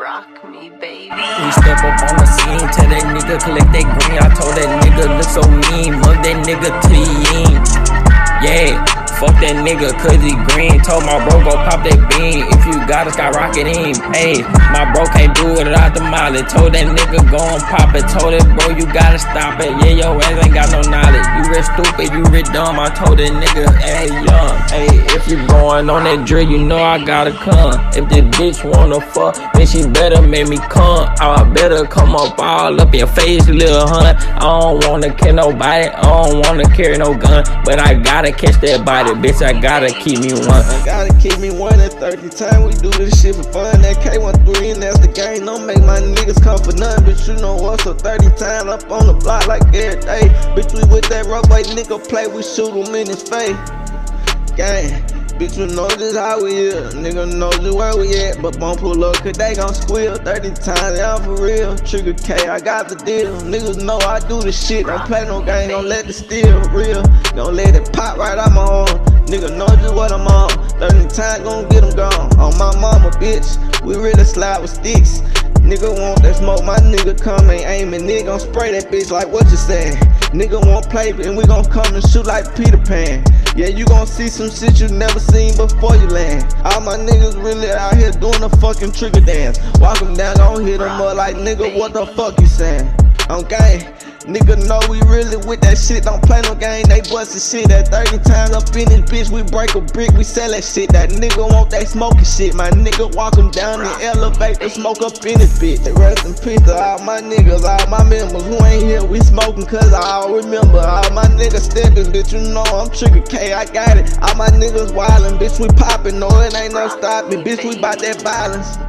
rock me, baby. We step up on the scene, tell that nigga collect that green. I told that nigga look so mean, mug that nigga to the end. Yeah, fuck that nigga cause he green. Told my bro go pop that bean. If you got it, skyrocket him. Ayy, my bro can't do it without the molly. Told that nigga go and pop it. Told that bro you gotta stop it. Yeah, your ass ain't got no knowledge. You real stupid, you real dumb. I told that nigga, ayy, young. Ayy, if you going on that drill, you know I gotta come. If this bitch wanna fuck, then she better make me come. I better come up all up your face, little hun. I don't wanna kill nobody, I don't wanna carry no gun, but I gotta catch that body, bitch. I gotta keep me one. I gotta keep me one at 30 times. We do this shit for fun. That K13 and that's the game. Don't make my niggas come for nothing, bitch. You know what? So 30 times up on the block like every day. Bitch, we with that rough white nigga play. We shoot him in his face. Gang. Bitch, you know just how we is. Nigga know just where we at. But won't pull up cause they gon' squeal 30 times, yeah, for real. Trigger K, I got the deal. Niggas know I do the shit. Don't play no game, don't let the steal real. Don't let it pop right out my arm. Nigga know just what I'm on. 30 times gon' get them gone. On my mama, bitch, we really slide with sticks. Nigga want that smoke, my nigga come and aim and nigga gon' spray that bitch like what you saying. Nigga won't play and we gon' come and shoot like Peter Pan. Yeah, you gon' see some shit you never seen before you land. All my niggas really out here doing a fucking trigger dance. Walk them down, gon' hit them up like nigga, what the fuck you saying? On gang, nigga know we really with that shit. Don't play no game, they bustin' shit at 30 times up in this bitch. We break a brick, we sell that shit. That nigga want that smoking shit. My nigga walk him down the elevator, smoke up in this bitch. Rest in peace to all my niggas, all my members who ain't here. We smoking cause I all remember. All my niggas steppin', bitch, you know I'm Trigger K, I got it. All my niggas wildin', bitch, we poppin', no it ain't no stopping. Bitch, we bout that violence.